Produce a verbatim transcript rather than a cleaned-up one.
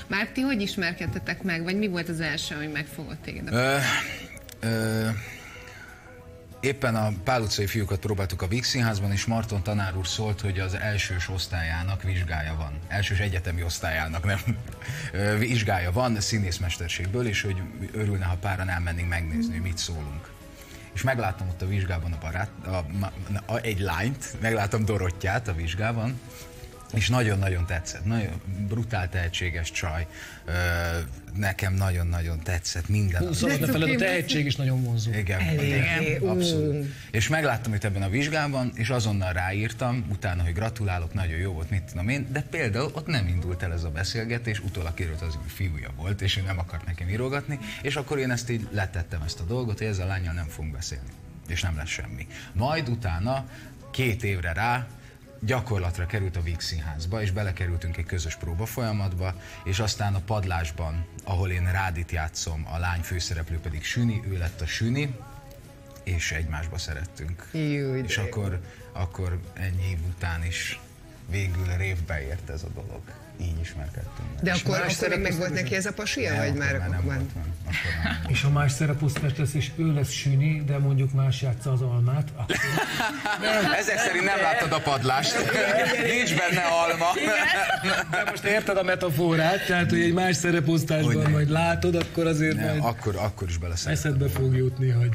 Már ti hogy ismerkedtetek meg, vagy mi volt az első, ami megfogott téged? Ö, ö, éppen a Pál utcai fiúkat próbáltuk a Víg Színházban, és Marton tanár úr szólt, hogy az elsős osztályának vizsgája van. Elsős egyetemi osztályának, nem ö, vizsgája van színészmesterségből, és hogy örülne, ha páran elmennénk megnézni, hogy mit szólunk. És megláttam ott a vizsgában a barát, a, a, a, egy lányt, megláttam Dorottyát a vizsgában, és nagyon-nagyon tetszett, nagyon brutál tehetséges csaj, ö, nekem nagyon-nagyon tetszett minden. Szóval ne feled, a tehetség is nagyon vonzó. Igen, igen, abszolút. És megláttam őt ebben a vizsgában, és azonnal ráírtam, utána, hogy gratulálok, nagyon jó volt, mit tudom én, de például ott nem indult el ez a beszélgetés, utólag kiderült, az ő fiúja volt, és ő nem akart nekem írogatni, és akkor én ezt így letettem ezt a dolgot, hogy ezzel a lánnyal nem fogunk beszélni, és nem lesz semmi. Majd utána, két évre rá, gyakorlatra került a Víg Színházba, és belekerültünk egy közös próbafolyamatba, és aztán a Padlásban, ahol én Rádit játszom, a lány főszereplő pedig Süni, ő lett a Süni, és egymásba szerettünk. Jó, és akkor, akkor ennyi év után is végül révbe ért ez a dolog. Így ismerkedtünk meg. De és akkor, akkor még meg volt neki ez a pasia, nem, vagy már? már nem már... volt, nem. Akkor nem volt. És ha más szereposztás lesz, és ő lesz Süni, de mondjuk más játsza az almát, akkor... Ezek szerint nem láttad a Padlást. Nincs benne alma. De most érted a metaforát, tehát hogy egy más szereposztásban majd látod, akkor azért nem, majd akkor, akkor is beleszerettem. eszedbe fog jutni, hogy...